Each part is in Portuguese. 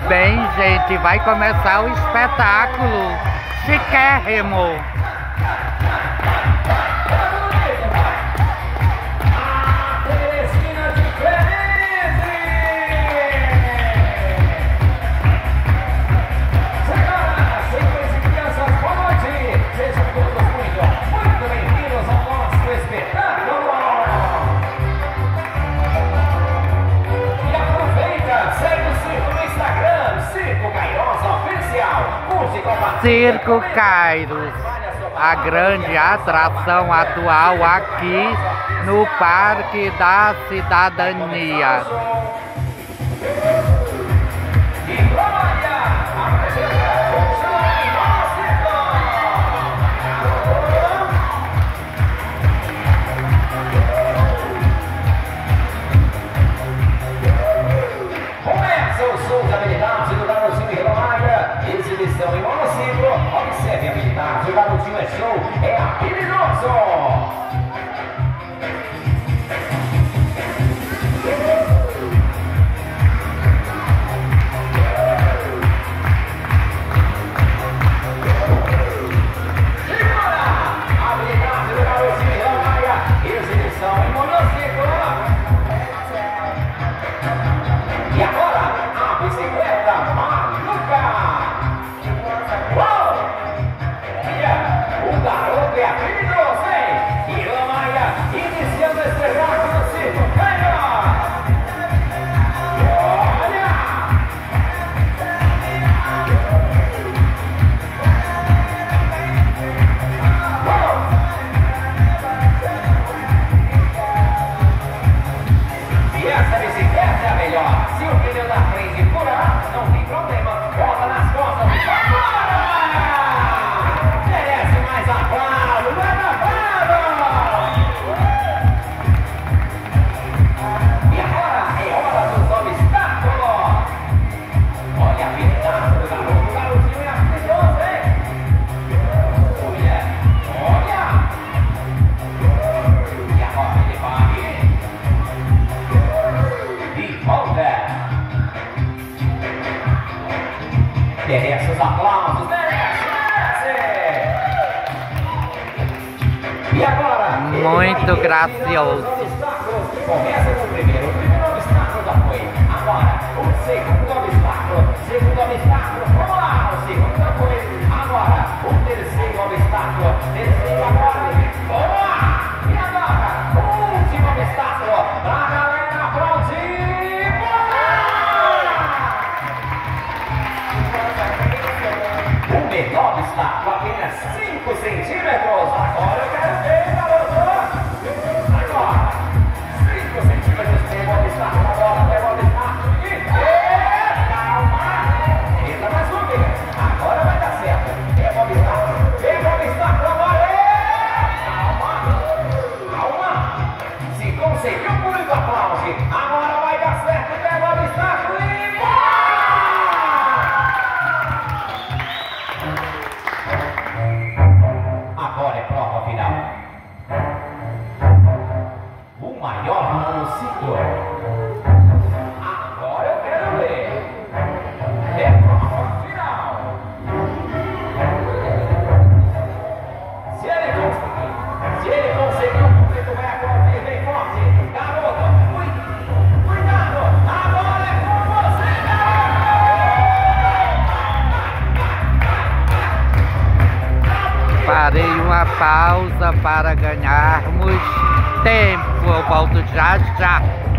Bem, gente, vai começar o espetáculo chiquérrimo. Circo Kairos, a grande atração atual aqui no Parque da Cidadania. Começa o show de habilidade do garotinho Hiromaga, exibição em monociclo. Observe a habilidade, o garotinho é show, é habilidoso. Merece os aplausos, merece! E agora, muito gracioso. Começa com o primeiro obstáculo já foi. Agora, o segundo obstáculo, vamos lá, o segundo já foi. Agora, o terceiro obstáculo, agora, vamos lá! E agora, o último obstáculo, pra galera aplaudir! O menor obstáculo, apenas 5 centímetros. Agora eu quero ver, garoto. Agora, 5 centímetros tem o obstáculo. Agora tem o obstáculo. Calma. Entra mais um, filho. Agora vai dar certo. Tem o obstáculo agora. Calma. Se conseguiu, muito aplauso. Agora vai dar certo. Pega o obstáculo e... Agora é prova final. O maior monociclo. Agora eu quero ver. É prova final. Se ele conseguir, o público vai aplaudir bem forte. Garoto, cuidado. Agora é com você, Parei uma pausa para ganharmos tempo. Eu volto já já.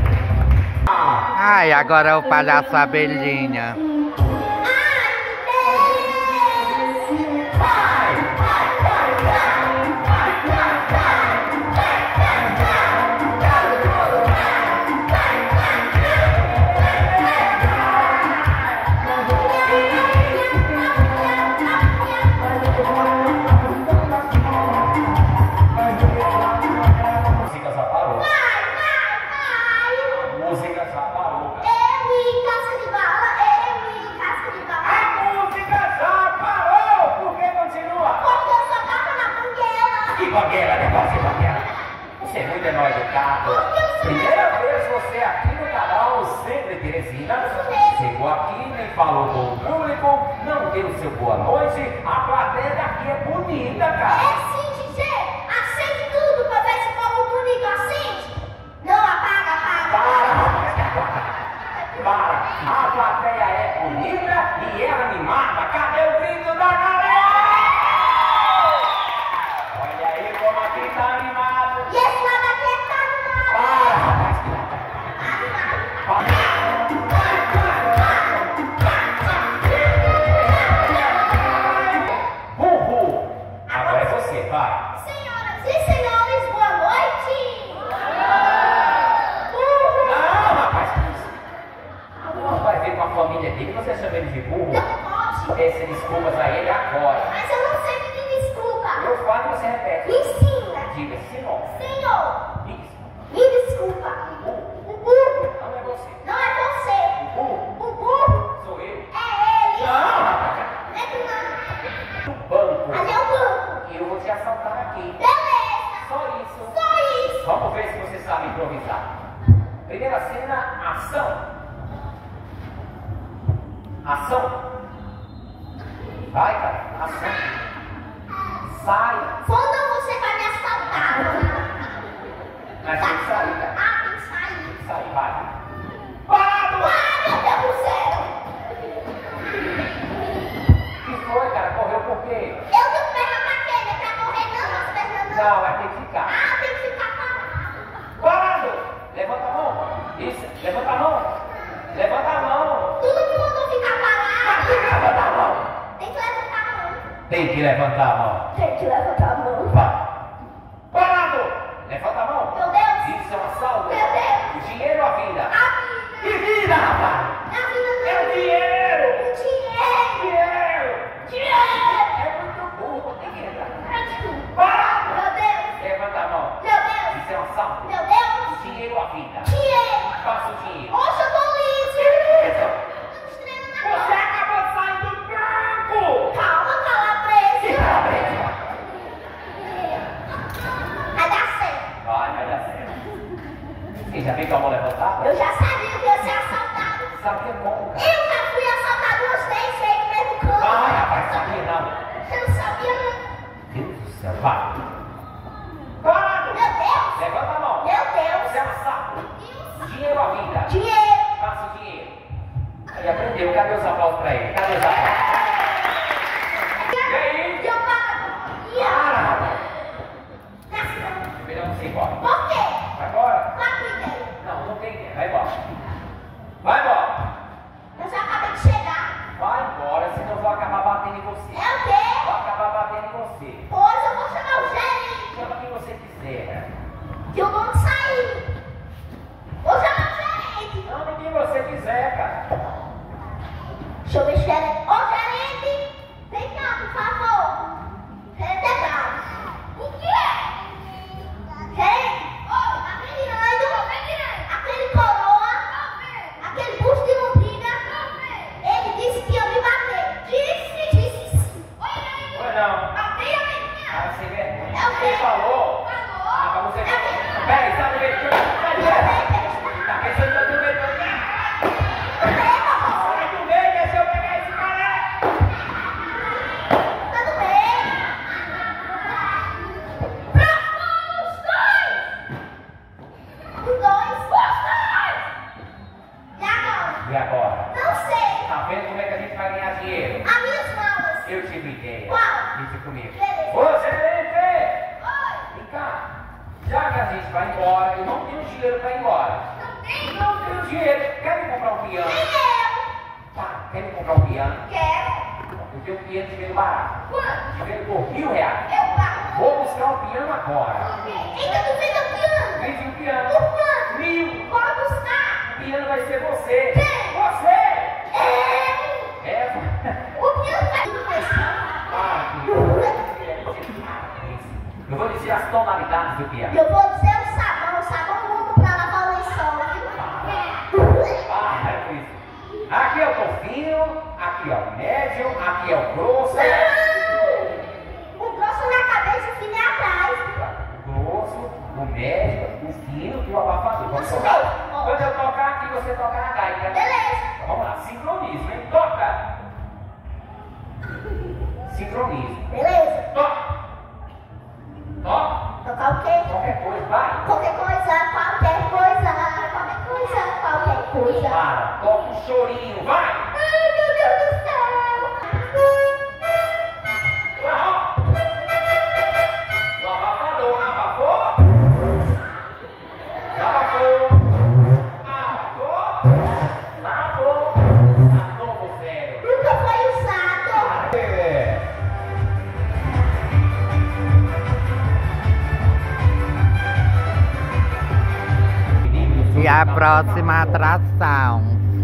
Ai, agora é o palhaço Abelhinha. música já parou. Eu e Casa de Bala, eu aqui, nem falou com o público, não deu seu boa noite. A plateia daqui é bonita, cara. É sim, DJ. Acende tudo pra ver se o povo bonito acende. Não, apaga. Para. A plateia é bonita e é animada. Cadê o grito da galera? Olha aí como aqui tá animado. E esse lado aqui é tá Uhul. Agora é você, vai. Senhoras e senhores, boa noite. Não, rapaz. Não vai ver com a família dele, você chama ele de burro. Não pode. Peça desculpas a ele agora. Mas eu não sei pedir desculpa. Eu falo e você repete. Me ensina. Diga, senhor. Senhor, Isso. me desculpa. O burro Não é você. não é você. O burro O burro sou eu. é ele. Não, rapaz. É tu não. No banco. Ali é o banco. E eu vou te assaltar aqui. Beleza. Só isso. Só isso. Vamos ver se você sabe improvisar. Primeira cena, ação. Ação. Vai, cara. Ação. Sai. Quando você vai me assaltar? Mas tem que sair, cara. Ah, tem que sair. Sai, vai. Parado! Ai, meu Deus do céu. O que foi, cara? Correu por quê? Eu tenho perna pra quê? Não é pra correr não, as pernas não. Não, vai ter que ficar. Ah, tem que ficar parado. Parado! Levanta a mão. Isso. Levanta a mão. Levanta a mão. Tudo me mandou ficar parado. Levanta a mão. Tem que levantar a mão. Tem que levantar a mão. Tem que levantar a mão. Vai. Parado! Levanta a mão. Meu Deus. Isso é uma salva. Meu Deus. O dinheiro ou a vida? A Que vida. vida, rapaz? A vida não. É o dinheiro! O dinheiro. Dinheiro! Dinheiro. É muito burro, tem que entrar. Ai, desculpa. Parado! Meu Deus. Levanta a mão. Meu Deus. Isso é uma salva. Meu Deus. O dinheiro ou a vida? Dinheiro. Passa o dinheiro. Oxe, eu tô liso. Isso. Tô estranhando na Você mão. acabou de sair do banco! Calma, calabresa. Que calabresa? Vai dar certo. Vai dar certo. Você já viu que a mão levantada? Eu já sabia que ia ser assaltado. Sabia como, cara? Eu já fui assaltado umas 10 vezes no mesmo canto. Vai, rapaz, sabia não. Eu não sabia não. Deus do céu, vai. Parado! Meu Deus. Levanta a mão. Meu Deus. Você é uma sapo. Dinheiro ou a vida? Dinheiro. Passa o dinheiro. Ele aprendeu. Cadê os aplausos pra ele? Cadê os aplausos? E aí? E eu pago. Para, rapaz. Nasceu. Melhor você ir embora. Por quê? Vai embora. Qual a tua ideia? Não, não tem ideia. Vai embora. Vai embora. Eu já acabei de chegar. Vai embora, senão eu vou acabar batendo em você. É o quê? Vou acabar batendo em você. Pois eu vou chamar o gerente. Chama quem você quiser. Que eu vou sair. Vou chamar o gerente. Chama quem você quiser, cara. Deixa eu ver se o gerente. Ô, gerente. Vem cá, por favor. Gerente é bravo. O que é? Gerente. Ô, tá virando. Aquele coroa. Aquele busto de lombriga. Ele disse que ia me bater. Disse sim. Oi, não. Bateu, menina. Ah, sem vergonha. É o quê? Quem falou? Falou. Ah, pra você. É o quê? Peraí, sai do meio. Sai do meio. Tá pensando que eu tô meio. Sai do meio, que é se eu pegar esse cara. Tá do bem. Próximo, os dois. Os dois. E agora? E agora? Não sei. Tá vendo como é que a gente vai ganhar dinheiro? As minhas malas. Eu tive uma ideia. Qual? Isso comigo. Beleza. Ô, gerente! Oi. Vem cá. Já que a gente vai embora, eu não tenho dinheiro pra ir embora. Não tem? Não tenho dinheiro. Quer me comprar um piano? Nem eu. Tá, quer me comprar um piano? Quero. Eu tenho um piano de vendo barato. Quanto? De vendo por R$1.000. Eu pago. Vou buscar um piano agora. Eita, tu fez o piano. Vende um piano. Por quanto? 1.000. Bora buscar. O piano vai ser você. Quem? Você! É. É. O piano vai tudo mais. Ah, eu vou dizer as tonalidades do piano. Eu vou dizer o sabão mundo pra lavar o lençol, viu? Ah, é por isso. Aqui é o fofinho, aqui é o médio, aqui é o grosso. O grosso na cabeça e o fino é atrás. O grosso, o médio, o fino e o abafador. Vamos Isso tocar? mesmo. Quando eu tocar aqui, você toca na gaita. Beleza. Vamos lá. agora, sincronismo, hein? Toca! Sincronismo. Beleza. Toca! Toca! Tocar o quê? Qualquer coisa, vai! Qualquer coisa, qualquer coisa, qualquer coisa, qualquer coisa. Para, toca um chorinho, vai! Ai, meu Deus do céu. O abafador, abafou? Abafou! Abafou! Abafou! Abafou o cérebro! Nunca foi usado. E a próxima atração.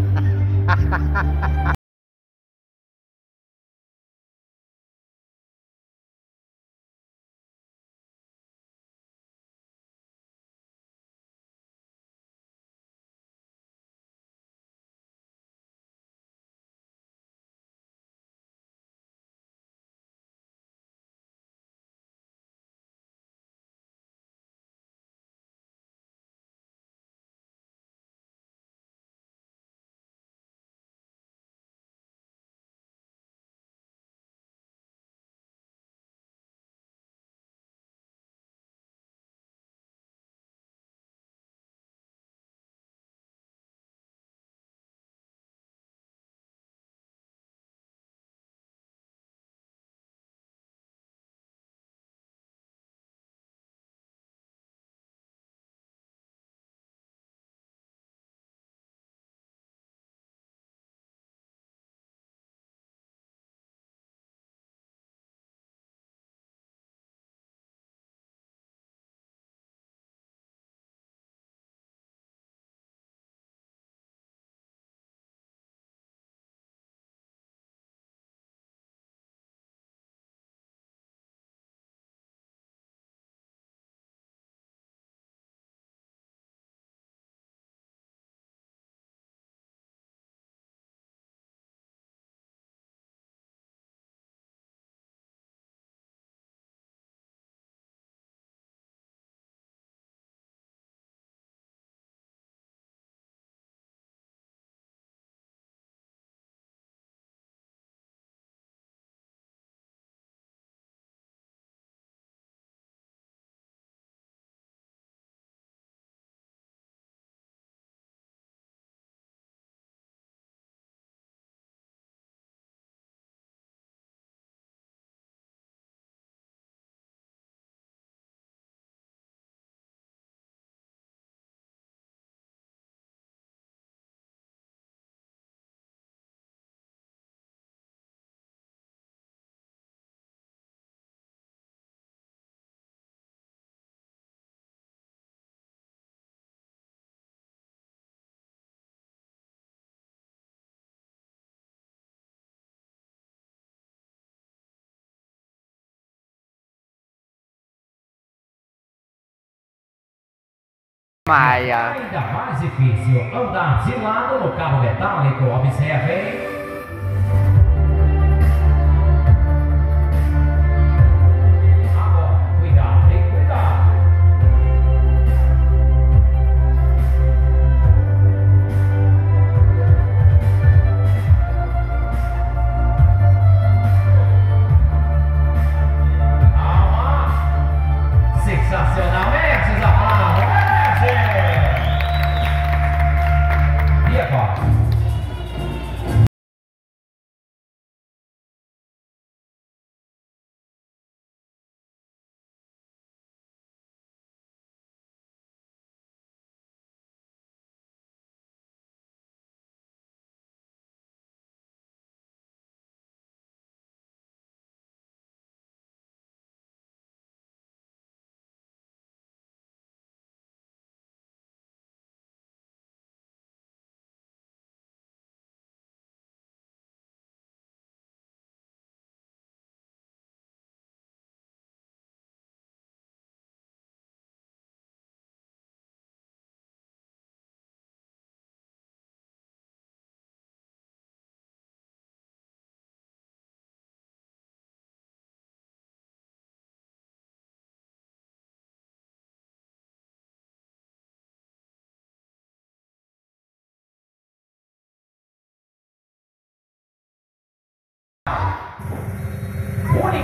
Maia. Ainda mais difícil andar de lado no carro metálico. Observem.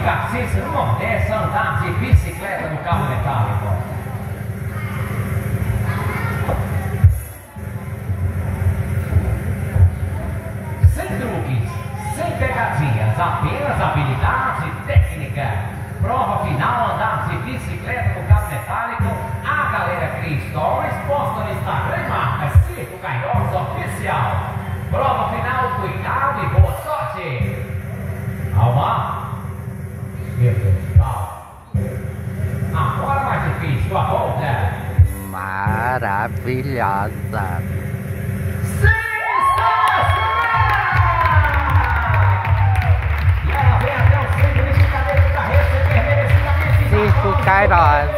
exercício no Nordeste, andar de bicicleta no carro metálico. Sem truques, sem pegadinhas, apenas habilidade técnica. Prova final, andar de bicicleta no carro metálico. A galera cria stories, posta no Instagram e marca Circo Queiroz Oficial. Prova final, cuidado e boa sorte. Alma. Agora mais difícil, a volta. Maravilhosa. Sensacional! E ela vem até o centro de cadeira de carreira, super merecidamente. Circo Queiroz.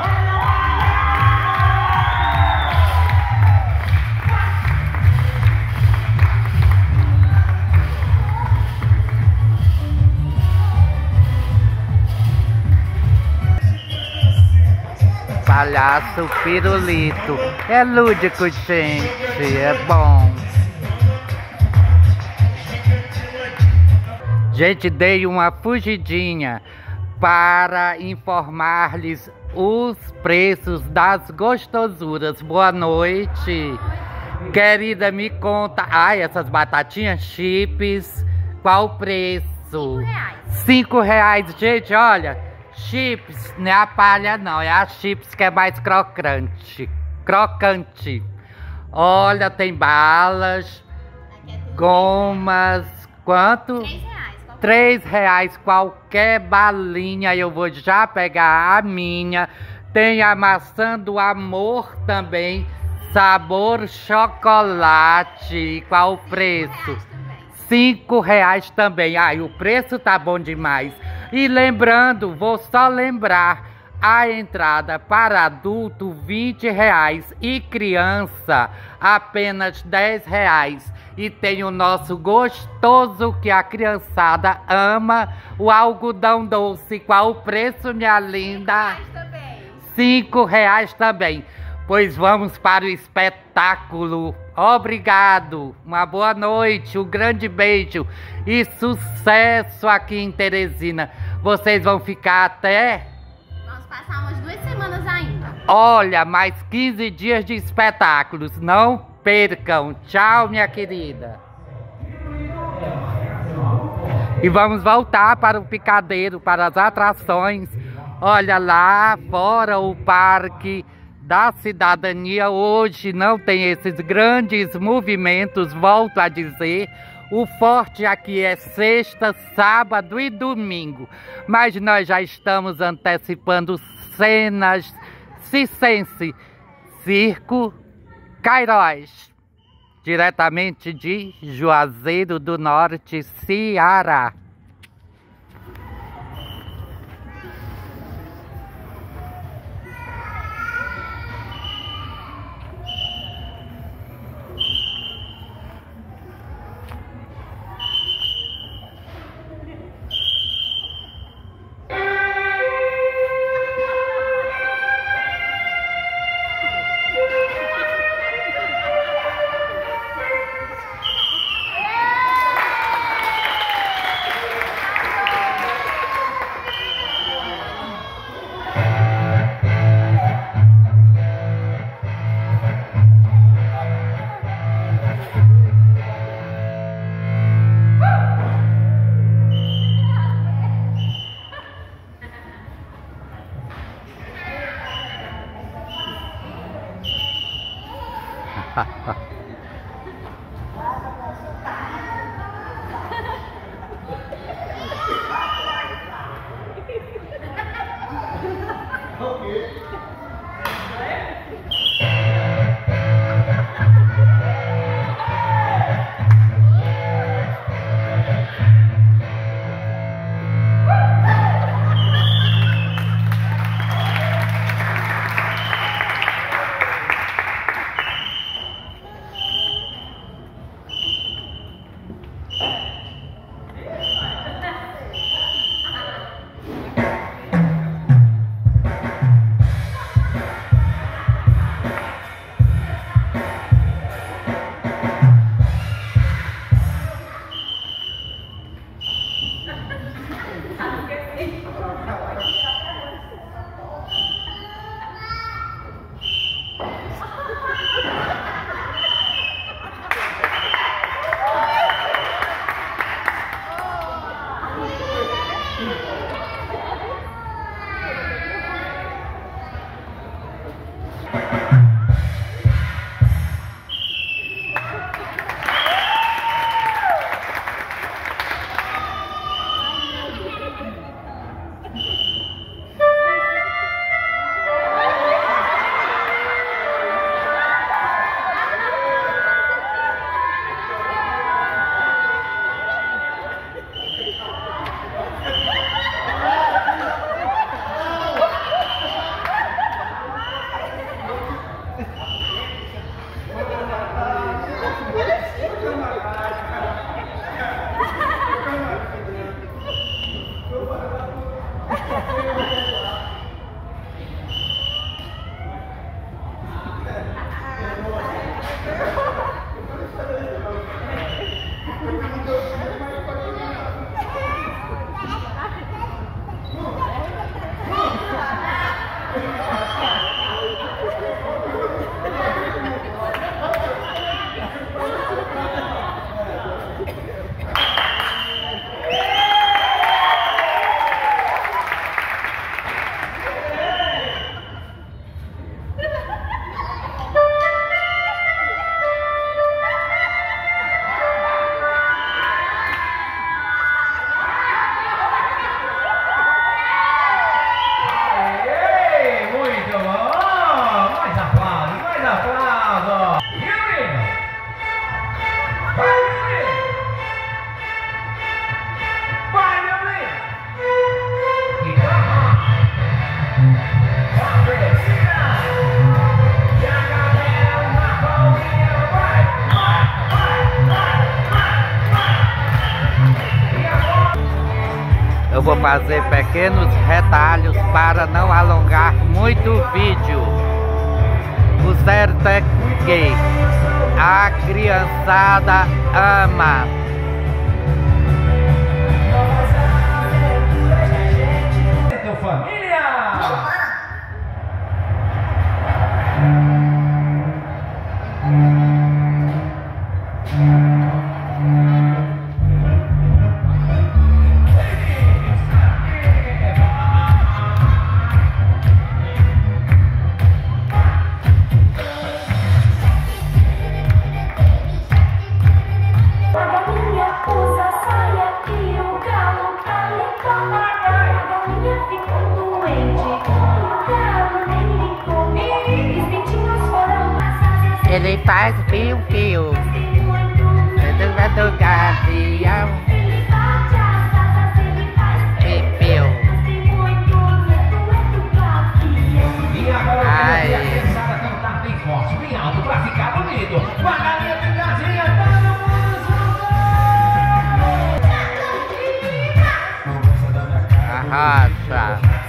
Palhaço Pirulito. É lúdico, gente. É bom. Gente, dei uma fugidinha para informar-lhes os preços das gostosuras. Boa noite. Querida, me conta. Ai, essas batatinhas chips. Qual o preço? R$5. Gente, olha. Chips, não é a palha não, é a chips que é mais crocante. Crocante. Olha, tem balas, gomas, quanto? R$3. Qualquer balinha, eu vou já pegar a minha. Tem a maçã do amor também, sabor chocolate. Qual o preço? R$5 também. Ai, o preço tá bom demais. E lembrando, vou só lembrar, a entrada para adulto R$20 e criança apenas R$10. E tem o nosso gostoso que a criançada ama, o algodão doce. Qual o preço, minha linda? R$5 também. Pois vamos para o espetáculo. Obrigado, uma boa noite, um grande beijo e sucesso aqui em Teresina. Vocês vão ficar até... Vamos passar umas 2 semanas ainda. Olha, mais 15 dias de espetáculos, não percam. Tchau, minha querida. E vamos voltar para o picadeiro, para as atrações. Olha lá fora o parque da cidadania. Hoje não tem esses grandes movimentos, volto a dizer. O forte aqui é sexta, sábado e domingo. Mas nós já estamos antecipando cenas circense. Circo Queiroz, diretamente de Juazeiro do Norte, Ceará. Eu vou fazer pequenos retalhos para não alongar muito o vídeo. O certo é que a criançada ama. Família! Ele faz fio-fio do gavião. Fio-fio. E agora a criançada cantar bem forte, bem alto, pra ficar bonito. Com a galinha picadinha, todo mundo junto! Arrasa.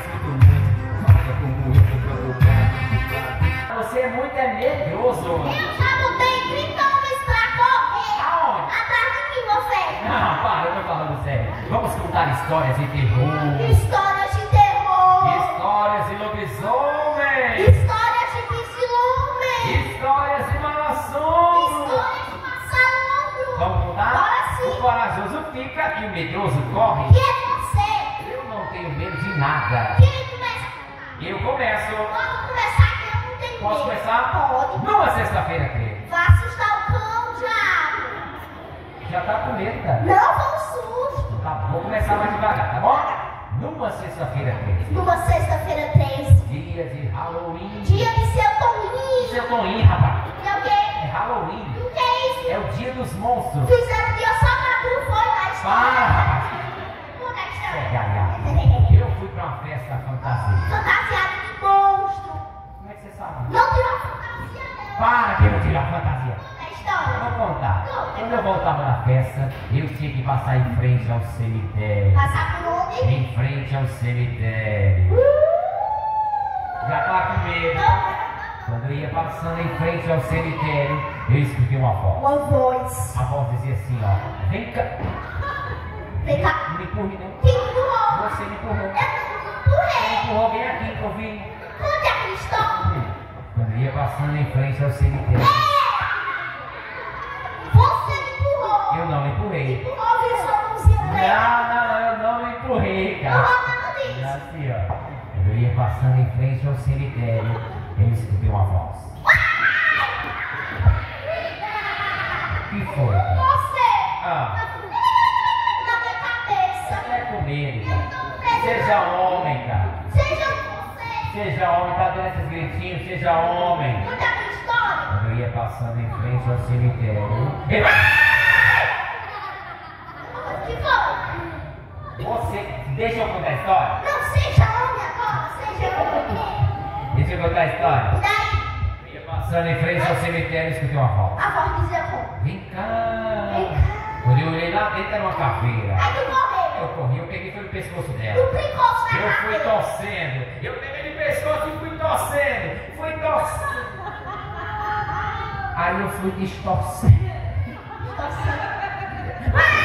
Você é muito medroso. Eu já botei 30 homens pra correr. Aonde? Atrás de mim, você. Não, para, eu tô falando sério. Vamos contar histórias de terror. Histórias de terror. Histórias de lobisomem. Histórias de vice-lume. Histórias de mal-assombro. Histórias de passarombro. Vamos contar? Bora sim. O corajoso fica e o medroso corre. E é você. Eu não tenho medo de nada. Quem começa a contar? Eu começo. Vamos começar que eu não tenho medo. Posso começar? Pode. Numa sexta-feira, creio. Vai assustar o cão, diabo. Já tá com medo, cara. Não, foi um susto. Tá, vou começar mais devagar, tá bom? Numa sexta-feira, creio. Numa sexta-feira 13. Dia de Halloween. Dia de seu Toninho. Seu Toninho, rapaz. E o quê? É Halloween. O que é isso? É o dia dos monstros. Fizeram dia só pra tu, foi na Para, história. rapaz. Conta a É, história. Gaia. Eu fui pra uma festa fantasia. Fantasiado de monstro. Como é que você sabe? Não tirou a fantasia dela. Para que eu vou tirar a fantasia. Conta a história. Vou contar. Quando eu voltava da festa, eu tinha que passar em frente ao cemitério. Passar por onde? Em frente ao cemitério. Já tá com medo. Quando eu ia passando em frente ao cemitério, eu escutei uma voz. Uma voz. A voz dizia assim, ó. Vem cá. Vem cá. Não me empurre, não. Quem empurrou? Você me empurrou. Eu não Você empurrei. empurrou bem aqui que eu vi. Onde é que estou? Quando eu ia passando em frente ao cemitério, Você me empurrou. eu não me empurrei. Empurrou, viu sua mãozinha preta? Não, eu não me empurrei, cara. Empurrou, mas não É disse. assim, ó. Quando eu ia passando em frente ao cemitério, eu escutei uma voz. O que foi? Você. Ah, Na minha cabeça. é com medo, cara. Seja homem, cara. Seja você. Seja homem, tá dando esses gritinhos, seja homem. Conta a minha história. Quando eu ia passando em frente ao cemitério, Que foi? você, deixa eu contar a história? Não seja homem agora. Seja homem. Deixa eu contar a história. E daí? Eu ia passando em frente ao cemitério, escutei uma voz. A voz dizia como? Vem cá. Vem cá. Quando eu olhei lá dentro, era uma caveira. Aí tu morreu. Eu corri, eu peguei foi no pescoço Tu dela. brincou na Eu fui cabeça. torcendo. Eu peguei no pescoço e fui torcendo. Fui torcendo. Aí eu fui distorcendo. Ah!